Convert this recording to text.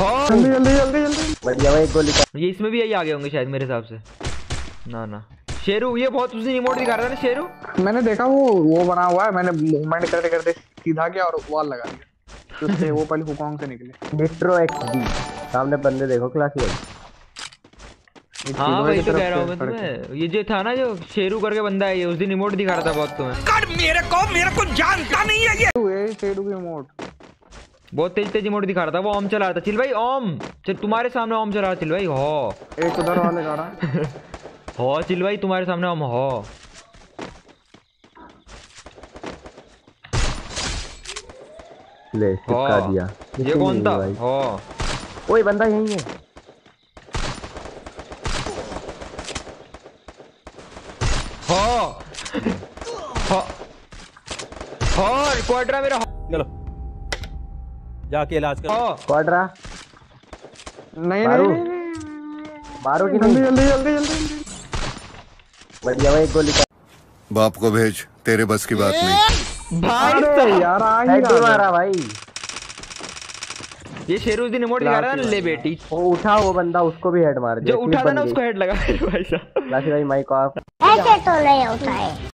हाँ जल्दी जल्दी जल्दी जल्दी। बढ़िया भाई, एक गोली का। ये इसमें भी यही आ गए होंगे शायद मेरे हिसाब से। ना ना शेरू, ये बहुत उसी इमोट दिखा रहा था ना शेरू। मैंने देखा वो बना हुआ है, मैंने मूवमेंट करते करते सीधा गया और वॉल लगा दिया, तो उससे वो पहले हुकॉन्ग से निकले। डिस्ट्रो XD सामने बंदे देखो क्लासी भाई। हाँ वही तो कह रहा हूँ मैं तुम्हें, ये जो था ना जो शेरू करके बंदा है, ये उस दिन इमोट दिखा रहा था बहुत तुम्हें। कर मेरे को जानता नहीं है ये। शेडू की इमोट बहुत तेज तेज इमोट दिखा रहा था, वो ओम चला रहा था। चिल भाई ओम, चल तुम्हारे सामने ओम चला रहा। चिल भाई हो एक उधर वाले का रहा। हो चिल भाई तुम्हारे सामने ओम हो। ले चिपका दिया। ये कौन था? हो ओए बंदा यही है। हो हो हो क्वाड्रा मेरा। चलो जाके इलाज कर। हो क्वाड्रा नहीं मारू। नहीं मारो कि जल्दी नहीं? जल्दी जल्दी जल्दी। बढ़िया भाई, एक गोली का। बाप को भेज, तेरे बस की बात नहीं। भाई अरे यार आ ही हेड रहा था। मारा भाई। ये शेरू उस दिन इमोट दिखा रहा था ना, ले बेटी। वो उठा, वो बंदा उसको भी हेड मार दिया। जो उठा था ना उसको हेड लगा भाई साहब। क्लासी भाई माइक ऑफ। ऐसे तो नहीं उठाए।